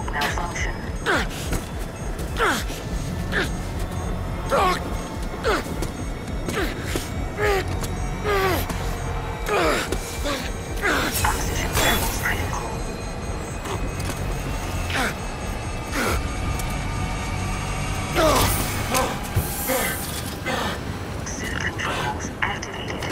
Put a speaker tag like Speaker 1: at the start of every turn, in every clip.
Speaker 1: Malfunction. Oxygen levels critical. Suit controls activated.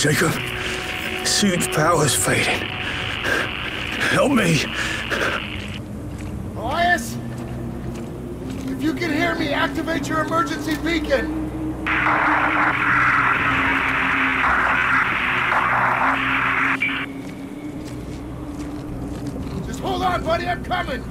Speaker 2: Jacob, suit's power's fading. Help me.
Speaker 3: Elias? If you can hear me, activate your emergency beacon. Just hold on, buddy, I'm coming.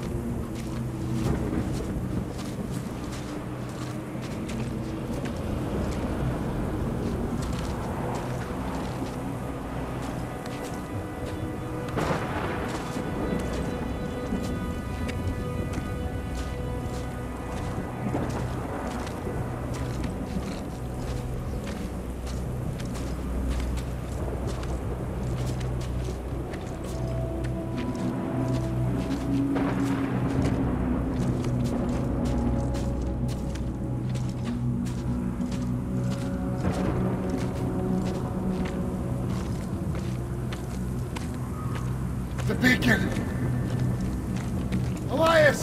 Speaker 3: The beacon! Elias!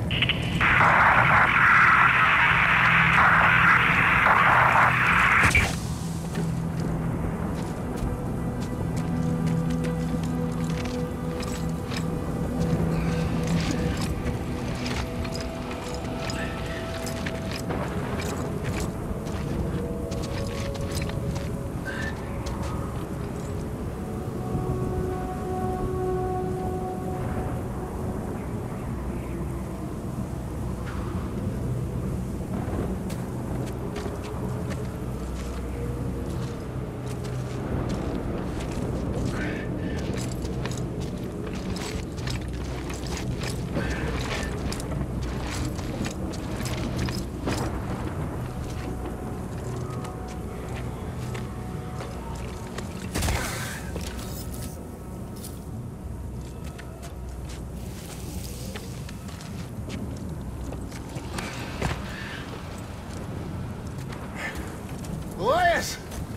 Speaker 3: Elias!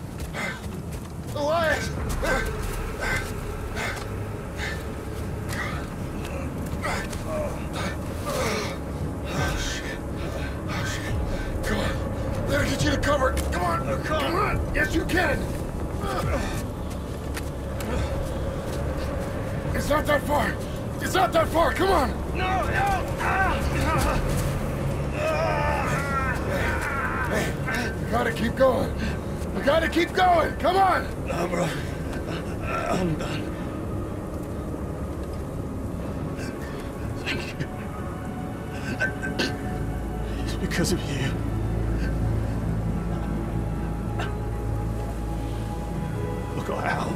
Speaker 3: Elias! Oh, shit. Oh, shit. Come on. Let me get you to cover. Come on. Come on. Yes, you can. It's not that far. It's not that far. Come on. No, no. Hey, we gotta keep going. We gotta keep going. Come on.
Speaker 2: No, bro. I'm done. Thank you. It's because of you. Look at Al.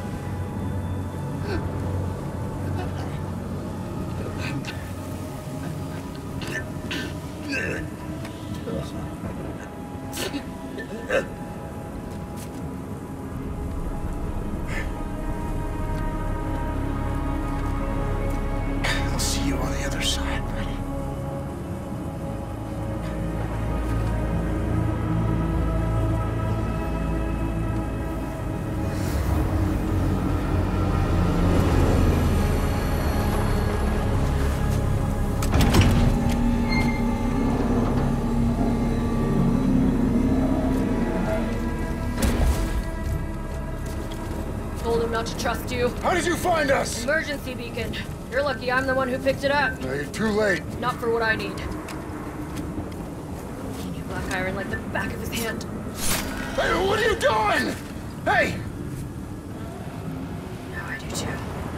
Speaker 2: I'll see you on the other side, buddy.
Speaker 4: Told him not to trust you.
Speaker 3: How did you find us?
Speaker 4: Emergency beacon. You're lucky I'm the one who picked it up.
Speaker 3: No, you're too late.
Speaker 4: Not for what I need. He knew Black Iron like the back of his hand.
Speaker 3: Hey, what are you doing? Hey!
Speaker 4: Now I do too.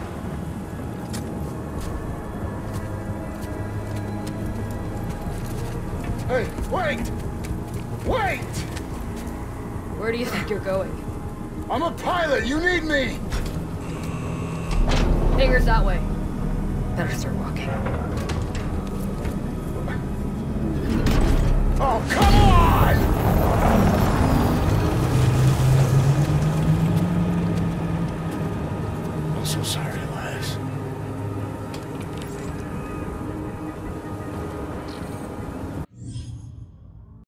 Speaker 3: Hey, wait! Wait!
Speaker 4: Where do you think you're going?
Speaker 3: I'm a pilot. You need me.
Speaker 4: Hangar's that way. Better start walking.